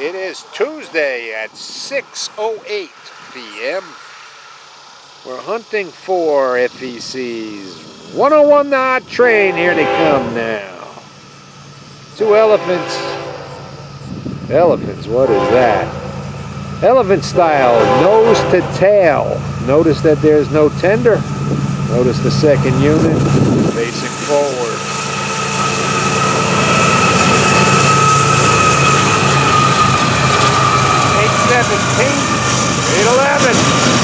It is Tuesday at 6:08 p.m. We're hunting for FEC's 101 the hot train. Here they come now. Two elephants. Elephants, what is that? Elephant style, nose to tail. Notice that there's no tender. Notice the second unit facing forward. 811.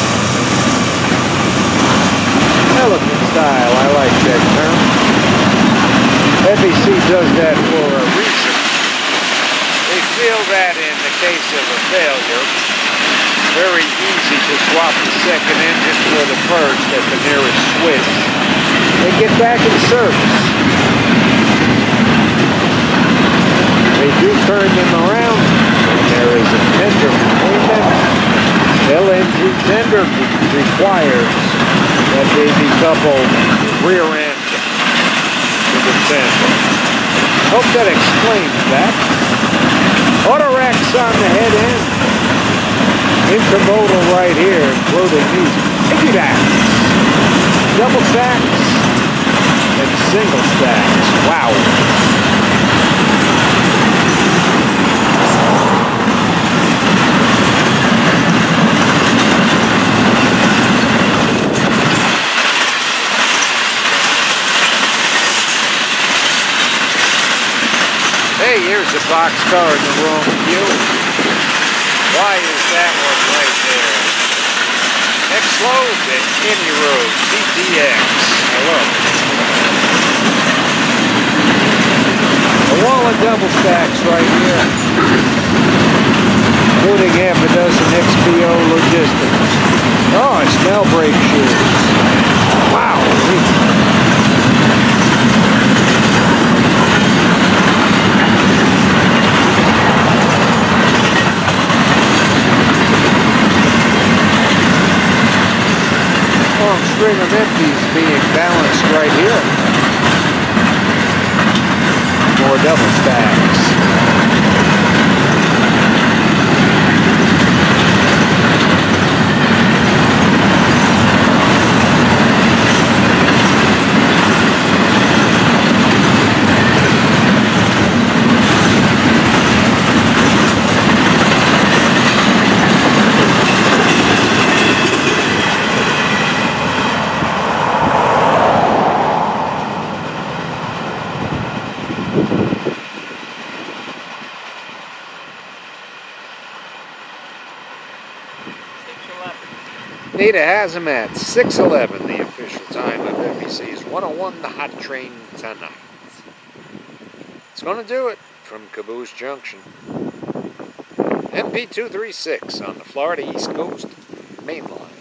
Elephant style, I like that term. FEC does that for a reason. They feel that in the case of a failure, it's very easy to swap the second engine for the first at the nearest switch and get back in service. They do turn them around when there is a tender between them. LNG tender requires that they decouple the rear end to the tender. Hope that explains that. Auto racks on the head end. Intermodal right here, including these piggybacks, double stacks, and single stacks. Wow. Hey, here's a boxcar in the wrong view. Why is that one right there? Next load at any road, TBOX. Hello. A wall of double stacks right here, including half a dozen XPO logistics. Oh, I smell brake shoes. Wow. Long string of empties being balanced right here. More double stacks. Nita has him at 6:11, the official time of FEC's 101 the hot train tonight. It's going to do it from Caboose Junction. MP236 on the Florida East Coast main line.